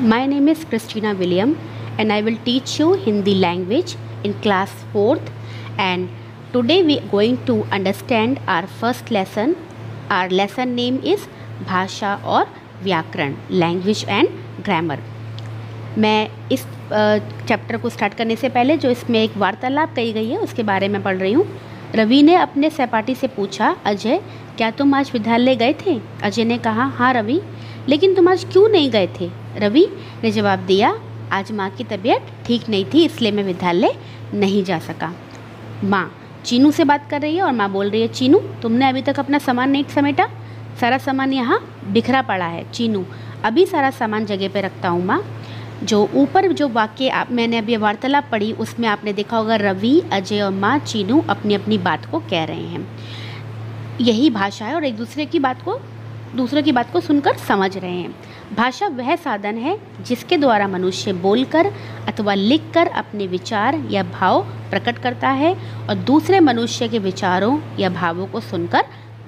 My name is Christina William and I will teach you Hindi language in class 4th, and today we are going to understand our first lesson. Our lesson name is भाषा और व्याकरण, language and grammar. मैं इस chapter को start करने से पहले जो इसमें एक वार्तालाप कही गई है उसके बारे में पढ़ रही हूँ। रवि ने अपने सहपाठी से पूछा, अजय क्या तुम आज विद्यालय गए थे? अजय ने कहा, हाँ रवि, लेकिन तुम आज क्यों नहीं गए थे? रवि ने जवाब दिया, आज माँ की तबीयत ठीक नहीं थी इसलिए मैं विद्यालय नहीं जा सका। माँ चीनू से बात कर रही है और माँ बोल रही है, चीनू तुमने अभी तक अपना सामान नहीं समेटा, सारा सामान यहाँ बिखरा पड़ा है। चीनू अभी सारा सामान जगह पे रखता हूँ माँ। जो ऊपर जो वाक्य मैंने अभी वार्तालाप पढ़ी उसमें आपने देखा होगा रवि, अजय और माँ चीनू अपनी अपनी बात को कह रहे हैं। यही भाषा है और एक दूसरे की बात को सुनकर समझ रहे हैं। भाषा वह साधन है जिसके द्वारा मनुष्य बोलकर अथवा लिखकर अपने विचार या भाव प्रकट करता है और दूसरे मनुष्य के विचारों या भावों को सुनकर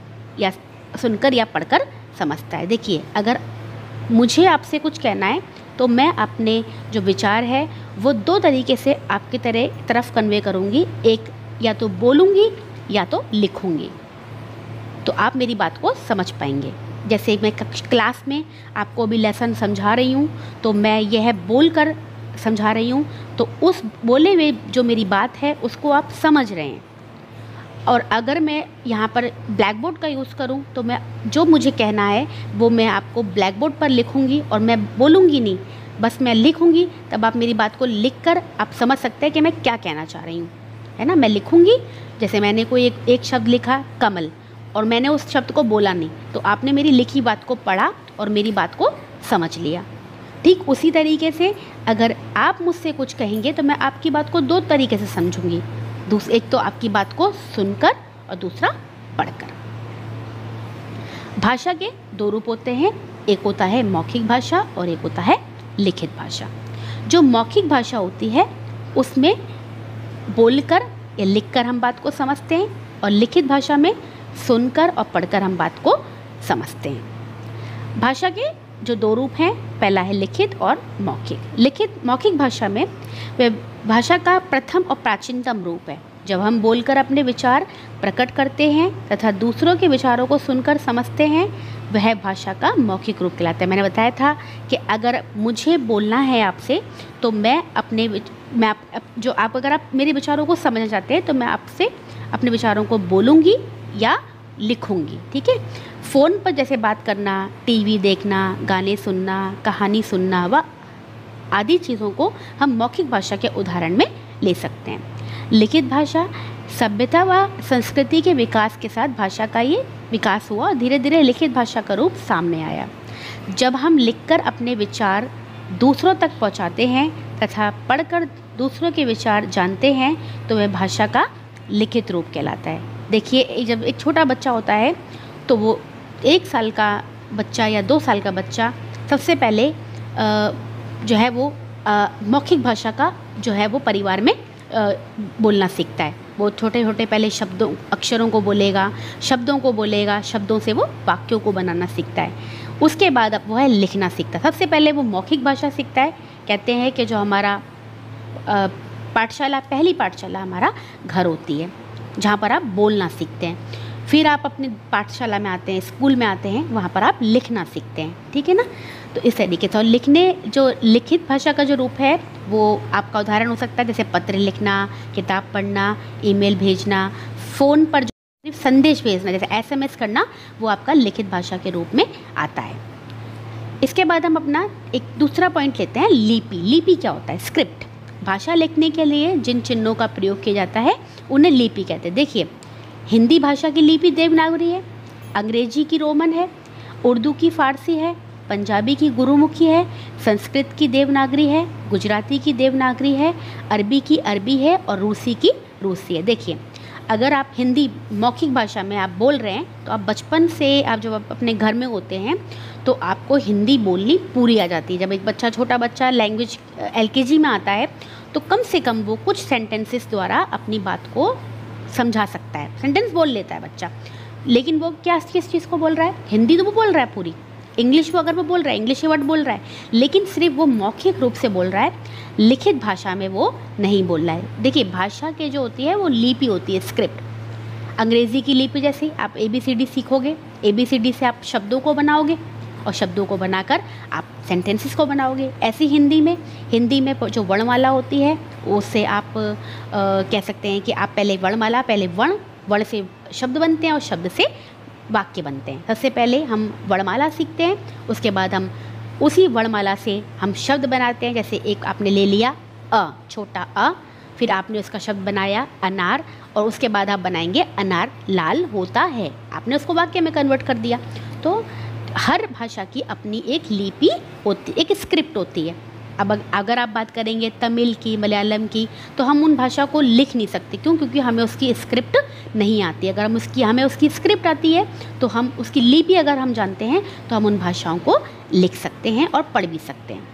या पढ़कर समझता है। देखिए, अगर मुझे आपसे कुछ कहना है तो मैं अपने जो विचार है वो दो तरीके से आपकी तरफ कन्वे करूँगी। एक या तो बोलूँगी या तो लिखूँगी, तो आप मेरी बात को समझ पाएंगे। जैसे मैं क्लास में आपको अभी लेसन समझा रही हूँ तो मैं यह बोलकर समझा रही हूँ, तो उस बोले हुए जो मेरी बात है उसको आप समझ रहे हैं। और अगर मैं यहाँ पर ब्लैक बोर्ड का यूज़ करूँ तो मैं जो मुझे कहना है वो मैं आपको ब्लैक बोर्ड पर लिखूँगी और मैं बोलूँगी नहीं, बस मैं लिखूँगी। तब आप मेरी बात को लिखकर आप समझ सकते हैं कि मैं क्या कहना चाह रही हूँ, है ना। मैं लिखूँगी, जैसे मैंने कोई एक शब्द लिखा कमल और मैंने उस शब्द को बोला नहीं, तो आपने मेरी लिखी बात को पढ़ा और मेरी बात को समझ लिया। ठीक उसी तरीके से अगर आप मुझसे कुछ कहेंगे तो मैं आपकी बात को दो तरीके से समझूंगी। एक तो आपकी बात को सुनकर और दूसरा पढ़कर। भाषा के दो रूप होते हैं, एक होता है मौखिक भाषा और एक होता है लिखित भाषा। जो मौखिक भाषा होती है उसमें बोलकर या लिखकर हम बात को समझते हैं और लिखित भाषा में सुनकर और पढ़कर हम बात को समझते हैं। भाषा के जो दो रूप हैं, पहला है लिखित और मौखिक। मौखिक भाषा में वह भाषा का प्रथम और प्राचीनतम रूप है जब हम बोलकर अपने विचार प्रकट करते हैं तथा दूसरों के विचारों को सुनकर समझते हैं, वह भाषा का मौखिक रूप कहलाता है। मैंने बताया था कि अगर मुझे बोलना है आपसे तो अगर आप मेरे विचारों को समझना चाहते हैं तो मैं आपसे अपने विचारों को बोलूँगी या लिखूँगी, ठीक है। फ़ोन पर जैसे बात करना, टीवी देखना, गाने सुनना, कहानी सुनना व आदि चीज़ों को हम मौखिक भाषा के उदाहरण में ले सकते हैं। लिखित भाषा सभ्यता व संस्कृति के विकास के साथ भाषा का ये विकास हुआ और धीरे धीरे लिखित भाषा का रूप सामने आया। जब हम लिखकर अपने विचार दूसरों तक पहुंचाते हैं तथा पढ़कर दूसरों के विचार जानते हैं तो वह भाषा का लिखित रूप कहलाता है। देखिए, जब एक छोटा बच्चा होता है तो वो 1 साल का बच्चा या 2 साल का बच्चा सबसे पहले जो है वो मौखिक भाषा का जो है वो परिवार में बोलना सीखता है। वो छोटे छोटे पहले अक्षरों को बोलेगा, शब्दों से वो वाक्यों को बनाना सीखता है। उसके बाद अब वो है लिखना सीखता है। सबसे पहले वो मौखिक भाषा सीखता है। कहते हैं कि जो हमारा पहली पाठशाला हमारा घर होती है जहाँ पर आप बोलना सीखते हैं। फिर आप अपनी पाठशाला में आते हैं, स्कूल में आते हैं, वहाँ पर आप लिखना सीखते हैं, ठीक है ना। तो इस तरीके से, और जो लिखित भाषा का जो रूप है वो आपका उदाहरण हो सकता है जैसे पत्र लिखना, किताब पढ़ना, ईमेल भेजना, फ़ोन पर जो संदेश भेजना जैसे SMS करना, वो आपका लिखित भाषा के रूप में आता है। इसके बाद हम अपना एक दूसरा पॉइंट लेते हैं, लिपि। लिपि क्या होता है? स्क्रिप्ट। भाषा लिखने के लिए जिन चिन्हों का प्रयोग किया जाता है उन्हें लिपि कहते हैं। देखिए, हिंदी भाषा की लिपि देवनागरी है, अंग्रेजी की रोमन है, उर्दू की फ़ारसी है, पंजाबी की गुरुमुखी है, संस्कृत की देवनागरी है, गुजराती की देवनागरी है, अरबी की अरबी है और रूसी की रूसी है। देखिए, अगर आप हिंदी मौखिक भाषा में आप बोल रहे हैं तो आप बचपन से आप जब अपने घर में होते हैं तो आपको हिंदी बोलनी पूरी आ जाती है। जब एक छोटा बच्चा लैंग्वेज LKG में आता है तो कम से कम वो कुछ सेंटेंसेस द्वारा अपनी बात को समझा सकता है। सेंटेंस बोल लेता है बच्चा, लेकिन वो किस चीज़ को बोल रहा है? हिंदी तो वो बोल रहा है पूरी, इंग्लिश वो अगर वो बोल रहा है, इंग्लिश वर्ड बोल रहा है, लेकिन सिर्फ वो मौखिक रूप से बोल रहा है, लिखित भाषा में वो नहीं बोल रहा है। देखिए भाषा के जो होती है वो लिपि होती है, स्क्रिप्ट। अंग्रेज़ी की लिपि जैसे आप ABCD सीखोगे, ABCD से आप शब्दों को बनाओगे और शब्दों को बनाकर आप सेंटेंसेस को बनाओगे। ऐसी हिंदी में जो वर्णमाला होती है उससे आप कह सकते हैं कि आप पहले वर्णमाला, पहले वर्ण से शब्द बनते हैं और शब्द से वाक्य बनते हैं। सबसे पहले हम वर्णमाला सीखते हैं, उसके बाद हम उसी वर्णमाला से हम शब्द बनाते हैं। जैसे एक आपने ले लिया अ, छोटा अ, फिर आपने उसका शब्द बनाया अनार, और उसके बाद आप बनाएंगे अनार लाल होता है, आपने उसको वाक्य में कन्वर्ट कर दिया। तो हर भाषा की अपनी एक लिपि होती, एक स्क्रिप्ट होती है। अब अगर आप बात करेंगे तमिल की, मलयालम की, तो हम उन भाषा को लिख नहीं सकते। क्यों? क्योंकि हमें उसकी स्क्रिप्ट नहीं आती। अगर हमें उसकी स्क्रिप्ट आती है तो हम उसकी लिपि अगर हम जानते हैं तो हम उन भाषाओं को लिख सकते हैं और पढ़ भी सकते हैं।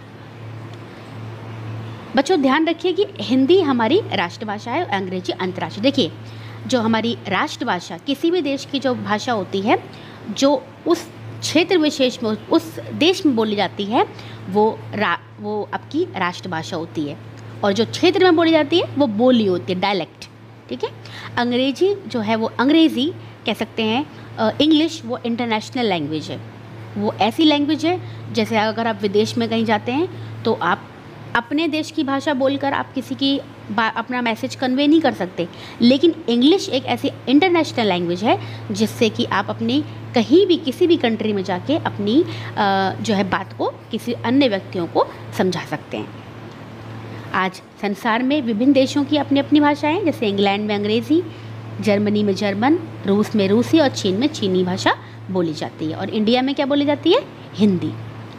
बच्चों ध्यान रखिए कि हिंदी हमारी राष्ट्रभाषा है और अंग्रेजी अंतर्राष्ट्रीय। देखिए जो हमारी राष्ट्रभाषा, किसी भी देश की जो भाषा होती है, जो उस क्षेत्र विशेष में, उस देश में बोली जाती है, वो आपकी राष्ट्रभाषा होती है। और जो क्षेत्र में बोली जाती है वो बोली होती है, डायलेक्ट। ठीक है। अंग्रेजी जो है वो अंग्रेज़ी कह सकते हैं, इंग्लिश वो इंटरनेशनल लैंग्वेज है। वो ऐसी लैंग्वेज है जैसे अगर आप विदेश में कहीं जाते हैं तो आप अपने देश की भाषा बोलकर आप किसी की अपना मैसेज कन्वे नहीं कर सकते, लेकिन इंग्लिश एक ऐसी इंटरनेशनल लैंग्वेज है जिससे कि आप अपनी कहीं भी किसी भी कंट्री में जाके अपनी जो है बात को किसी अन्य व्यक्तियों को समझा सकते हैं। आज संसार में विभिन्न देशों की अपनी अपनी भाषाएं हैं। जैसे इंग्लैंड में अंग्रेज़ी, जर्मनी में जर्मन, रूस में रूसी और चीन में चीनी भाषा बोली जाती है। और इंडिया में क्या बोली जाती है? हिंदी।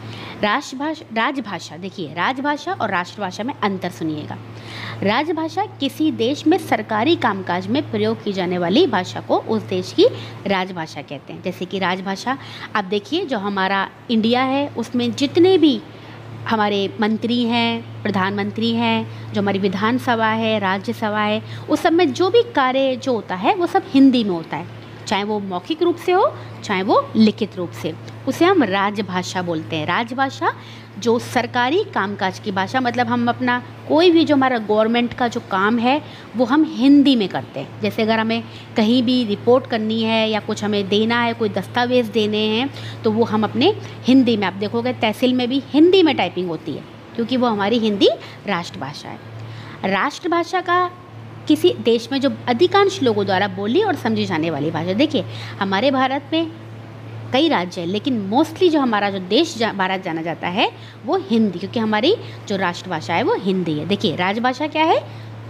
राजभाषा, देखिए राजभाषा और राष्ट्रभाषा में अंतर सुनिएगा। राजभाषा किसी देश में सरकारी कामकाज में प्रयोग की जाने वाली भाषा को उस देश की राजभाषा कहते हैं। जैसे कि राजभाषा आप देखिए, जो हमारा इंडिया है उसमें जितने भी हमारे मंत्री हैं, प्रधानमंत्री हैं, जो हमारी विधानसभा है, राज्यसभा है, उस सब में जो भी कार्य जो होता है वो सब हिंदी में होता है। चाहे वो मौखिक रूप से हो, चाहे वो लिखित रूप से, उसे हम राजभाषा बोलते हैं। राजभाषा जो सरकारी कामकाज की भाषा, मतलब हम अपना कोई भी जो हमारा गवर्नमेंट का जो काम है वो हम हिंदी में करते हैं। जैसे अगर हमें कहीं भी रिपोर्ट करनी है या कुछ हमें देना है, कोई दस्तावेज़ देने हैं, तो वो हम अपने हिंदी में, आप देखोगे तहसील में भी हिंदी में टाइपिंग होती है, क्योंकि वो हमारी हिंदी राष्ट्रभाषा है। राष्ट्रभाषा का किसी देश में जो अधिकांश लोगों द्वारा बोली और समझी जाने वाली भाषा। देखिए हमारे भारत में कई राज्य हैं, लेकिन मोस्टली जो हमारा जो देश भारत जाना जाता है वो हिंदी, क्योंकि हमारी जो राष्ट्रभाषा है वो हिंदी है। देखिए राजभाषा क्या है?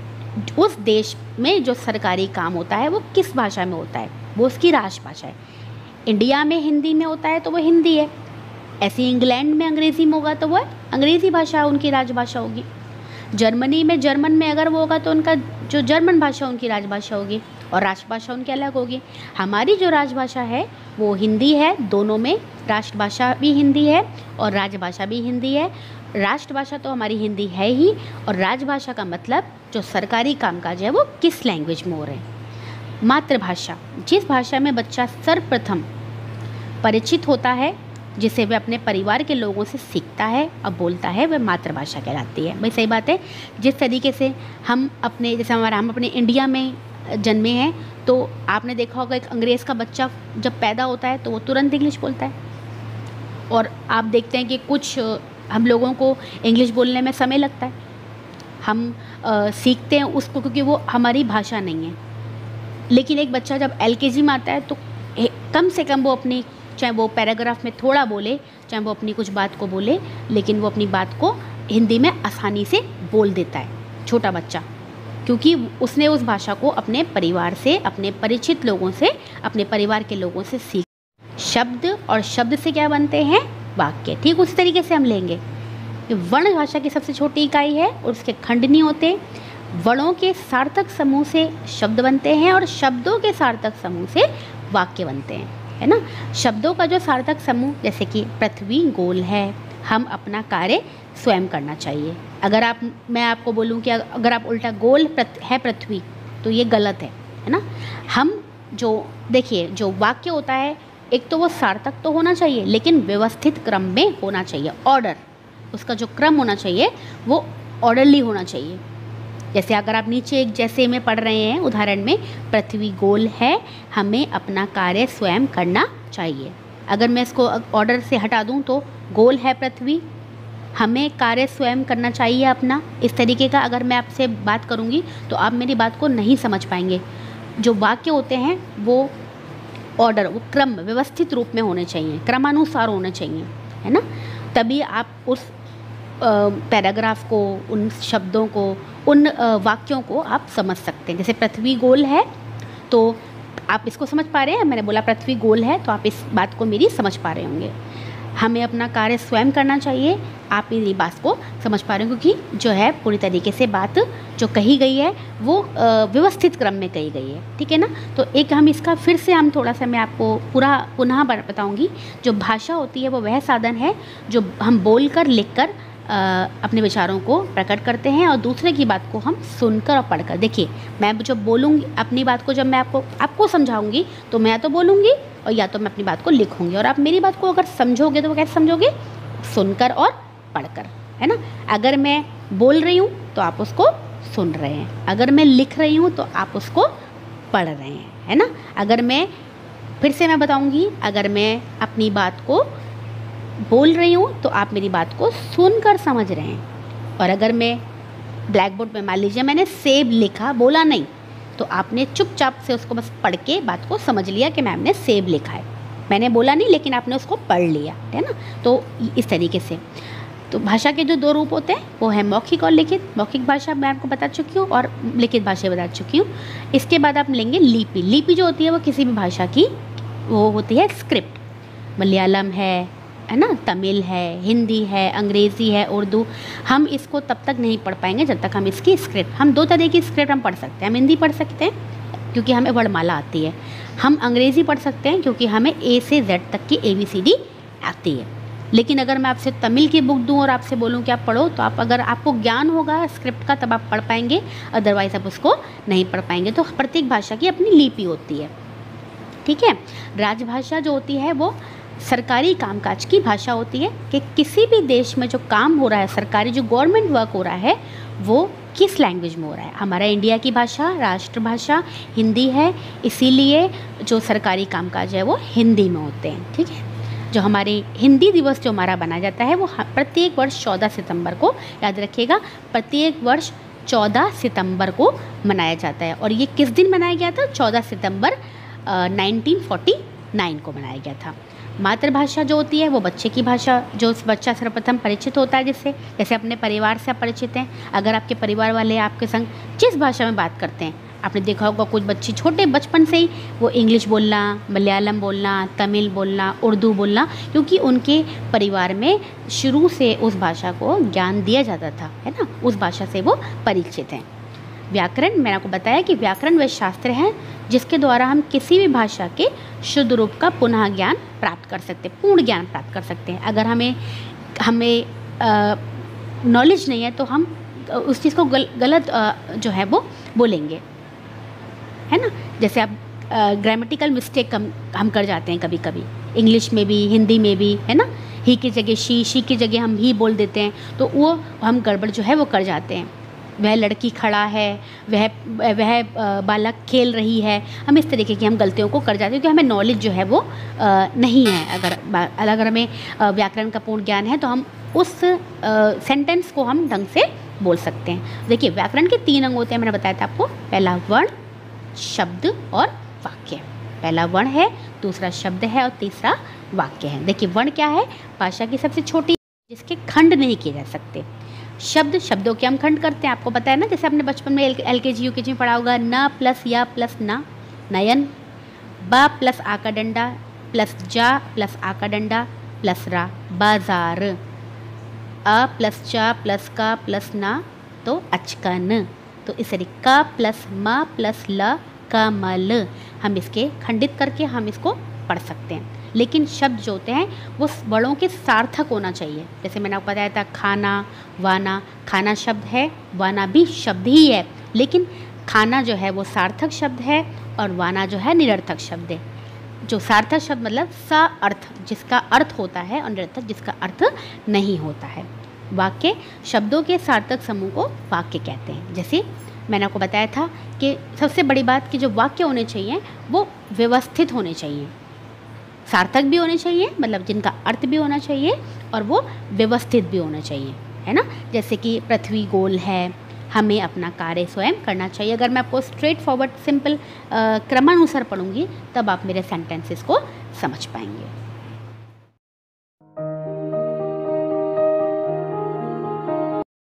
उस देश में जो सरकारी काम होता है वो किस भाषा में होता है, वो उसकी राष्ट्रभाषा है। इंडिया में हिंदी में होता है तो वो हिंदी है। ऐसे इंग्लैंड में अंग्रेज़ी में होगा तो वो अंग्रेज़ी भाषा उनकी राजभाषा होगी। जर्मनी में जर्मन में अगर वो होगा तो उनका जो जर्मन भाषा उनकी राजभाषा होगी और राष्ट्रभाषा उनकी अलग होगी। हमारी जो राजभाषा है वो हिंदी है, दोनों में राष्ट्रभाषा भी हिंदी है और राजभाषा भी हिंदी है। राष्ट्रभाषा तो हमारी हिंदी है ही, और राजभाषा का मतलब जो सरकारी कामकाज है वो किस लैंग्वेज में हो रहे हैं। मातृभाषा, जिस भाषा में बच्चा सर्वप्रथम परिचित होता है, जिसे वह अपने परिवार के लोगों से सीखता है और बोलता है, वह मातृभाषा कहलाती है। भाई सही बात है। जिस तरीके से हम अपने इंडिया में जन्मे हैं, तो आपने देखा होगा एक अंग्रेज़ का बच्चा जब पैदा होता है तो वो तुरंत इंग्लिश बोलता है, और आप देखते हैं कि कुछ हम लोगों को इंग्लिश बोलने में समय लगता है। हम सीखते हैं उसको क्योंकि वो हमारी भाषा नहीं है। लेकिन एक बच्चा जब LKG में आता है तो कम से कम वो अपनी, चाहे वो पैराग्राफ में थोड़ा बोले, चाहे वो अपनी कुछ बात को बोले, लेकिन वो अपनी बात को हिंदी में आसानी से बोल देता है छोटा बच्चा, क्योंकि उसने उस भाषा को अपने परिवार से, अपने परिचित लोगों से, अपने परिवार के लोगों से सीख। शब्द और शब्द से क्या बनते हैं? वाक्य। ठीक उसी तरीके से हम लेंगे। वर्ण भाषा की सबसे छोटी इकाई है और उसके खंड नहीं होते। वर्णों के सार्थक समूह से शब्द बनते हैं और शब्दों के सार्थक समूह से वाक्य बनते हैं, है ना। शब्दों का जो सार्थक समूह, जैसे कि पृथ्वी गोल है, हम अपना कार्य स्वयं करना चाहिए। अगर मैं आपको बोलूं कि अगर आप उल्टा गोल है पृथ्वी तो ये गलत है ना। हम जो देखिए जो वाक्य होता है एक तो वो सार्थक तो होना चाहिए लेकिन व्यवस्थित क्रम में होना चाहिए, ऑर्डर, उसका जो क्रम होना चाहिए वो ऑर्डरली होना चाहिए। जैसे अगर आप नीचे एक जैसे में पढ़ रहे हैं उदाहरण में, पृथ्वी गोल है, हमें अपना कार्य स्वयं करना चाहिए। अगर मैं इसको ऑर्डर से हटा दूं तो गोल है पृथ्वी, हमें कार्य स्वयं करना चाहिए अपना, इस तरीके का अगर मैं आपसे बात करूंगी तो आप मेरी बात को नहीं समझ पाएंगे। जो वाक्य होते हैं वो ऑर्डर, वो क्रम, व्यवस्थित रूप में होने चाहिए, क्रमानुसार होने चाहिए, है ना, तभी आप उस पैराग्राफ को, उन शब्दों को, उन वाक्यों को आप समझ सकते हैं। जैसे पृथ्वी गोल है तो आप इसको समझ पा रहे हैं, मैंने बोला पृथ्वी गोल है तो आप इस बात को मेरी समझ पा रहे होंगे। हमें अपना कार्य स्वयं करना चाहिए, आप मेरी बात को समझ पा रहे हैं क्योंकि जो है पूरी तरीके से बात जो कही गई है वो व्यवस्थित क्रम में कही गई है, ठीक है ना। तो एक हम इसका फिर से हम थोड़ा सा मैं आपको पूरा पुनः बताऊंगी। जो भाषा होती है वो वह साधन है जो हम बोलकर, लिखकर अपने विचारों को प्रकट करते हैं और दूसरे की बात को हम सुनकर और पढ़कर। देखिए मैं जब बोलूँगी अपनी बात को, जब मैं आपको समझाऊंगी तो मैं तो बोलूँगी और या तो मैं अपनी बात को लिखूँगी, और आप मेरी बात को अगर समझोगे तो वो कैसे समझोगे, सुनकर और पढ़कर, है ना। अगर मैं बोल रही हूँ तो आप उसको सुन रहे हैं, अगर मैं लिख रही हूँ तो आप उसको पढ़ रहे हैं, है ना। अगर मैं फिर से मैं बताऊँगी, अगर मैं अपनी बात को बोल रही हूँ तो आप मेरी बात को सुनकर समझ रहे हैं, और अगर मैं ब्लैक बोर्ड में मान लीजिए मैंने सेब लिखा, बोला नहीं, तो आपने चुपचाप से उसको बस पढ़ के बात को समझ लिया कि मैम ने सेब लिखा है, मैंने बोला नहीं लेकिन आपने उसको पढ़ लिया, है ना। तो इस तरीके से तो भाषा के जो दो रूप होते हैं वो है मौखिक और लिखित। मौखिक भाषा मैं आपको बता चुकी हूँ और लिखित भाषा बता चुकी हूँ। इसके बाद आप लेंगे लिपि। लिपि जो होती है वो किसी भी भाषा की वो होती है स्क्रिप्ट। मलयालम है ना, तमिल है, हिंदी है, अंग्रेज़ी है, उर्दू। हम इसको तब तक नहीं पढ़ पाएंगे जब तक हम इसकी स्क्रिप्ट, हम दो तरह की स्क्रिप्ट हम पढ़ सकते हैं। हम हिंदी पढ़ सकते हैं क्योंकि हमें वर्णमाला आती है, हम अंग्रेज़ी पढ़ सकते हैं क्योंकि हमें ए से जेड तक की ABCD आती है। लेकिन अगर मैं आपसे तमिल की बुक दूं और आपसे बोलूं कि आप पढ़ो, तो आप, अगर आपको ज्ञान होगा स्क्रिप्ट का तब आप पढ़ पाएंगे, अदरवाइज़ आप उसको नहीं पढ़ पाएंगे। तो प्रत्येक भाषा की अपनी लिपि होती है, ठीक है। राजभाषा जो होती है वो सरकारी कामकाज की भाषा होती है कि किसी भी देश में जो काम हो रहा है, सरकारी जो गवर्नमेंट वर्क हो रहा है, वो किस लैंग्वेज में हो रहा है। हमारा इंडिया की भाषा, राष्ट्रभाषा हिंदी है, इसीलिए जो सरकारी कामकाज है वो हिंदी में होते हैं, ठीक है। जो हमारे हिंदी दिवस जो हमारा मनाया जाता है वो प्रत्येक वर्ष 14 सितंबर को, याद रखिएगा, प्रत्येक वर्ष 14 सितंबर को मनाया जाता है। और ये किस दिन मनाया गया था? 14 सितंबर 1949 को मनाया गया था। मातृभाषा जो होती है वो बच्चे की भाषा, जो बच्चा सर्वप्रथम परिचित होता है, जिससे जैसे अपने परिवार से आप परिचित हैं। अगर आपके परिवार वाले आपके संग जिस भाषा में बात करते हैं, आपने देखा होगा कुछ बच्चे छोटे बचपन से ही वो इंग्लिश बोलना, मलयालम बोलना, तमिल बोलना, उर्दू बोलना, क्योंकि उनके परिवार में शुरू से उस भाषा को ज्ञान दिया जाता था, है ना, उस भाषा से वो परिचित हैं। व्याकरण, मैंने आपको बताया कि व्याकरण वह शास्त्र है जिसके द्वारा हम किसी भी भाषा के शुद्ध रूप का पुनः ज्ञान प्राप्त कर सकते हैं, पूर्ण ज्ञान प्राप्त कर सकते हैं। अगर हमें नॉलेज नहीं है तो हम उस चीज़ को गलत जो है वो बोलेंगे, है ना। जैसे आप ग्रामेटिकल मिस्टेक हम कर जाते हैं कभी कभी, इंग्लिश में भी हिंदी में भी, है ना। ही की जगह शी की जगह हम ही बोल देते हैं, तो वो हम गड़बड़ जो है वो कर जाते हैं। वह लड़की खड़ा है, वह बालक खेल रही है, हम इस तरीके की हम गलतियों को कर जाते हैं क्योंकि हमें नॉलेज जो है वो नहीं है। अगर हमें व्याकरण का पूर्ण ज्ञान है तो हम उस सेंटेंस को हम ढंग से बोल सकते हैं। देखिए व्याकरण के 3 अंग होते हैं, मैंने बताया था आपको। पहला वर्ण, शब्द और वाक्य। पहला वर्ण है, दूसरा शब्द है और तीसरा वाक्य है। देखिए वर्ण क्या है? भाषा की सबसे छोटी, जिसके खंड नहीं किए जा सकते। शब्द, शब्दों के हम खंड करते हैं, आपको पता है ना, जैसे आपने बचपन में LKG UKG में पढ़ा होगा, न प्लस या प्लस ना, नयन। बा प्लस आ का डंडा प्लस जा प्लस आ का डंडा प्लस रा, बाजार। अ प्लस चा प्लस का प्लस ना तो अचकन। तो इस तरीके का प्लस मा प्लस ल कमल, हम इसके खंडित करके हम इसको पढ़ सकते हैं। लेकिन शब्द जो होते हैं वो वर्णों के सार्थक होना चाहिए। जैसे मैंने आपको बताया था खाना, वाना। खाना शब्द है, वाना भी शब्द ही है, लेकिन खाना जो है वो सार्थक शब्द है और वाना जो है निरर्थक शब्द है। जो सार्थक शब्द मतलब सा अर्थ, जिसका अर्थ होता है, और निरर्थक जिसका अर्थ नहीं होता है। वाक्य शब्दों के सार्थक समूह को वाक्य कहते हैं। जैसे मैंने आपको बताया था कि सबसे बड़ी बात कि जो वाक्य होने चाहिए वो व्यवस्थित होने चाहिए, सार्थक भी होने चाहिए मतलब जिनका अर्थ भी होना चाहिए, और वो व्यवस्थित भी होना चाहिए, है ना। जैसे कि पृथ्वी गोल है, हमें अपना कार्य स्वयं करना चाहिए। अगर मैं आपको स्ट्रेट फॉरवर्ड सिंपल क्रमानुसार पढ़ूंगी तब आप मेरे सेंटेंसेस को समझ पाएंगे।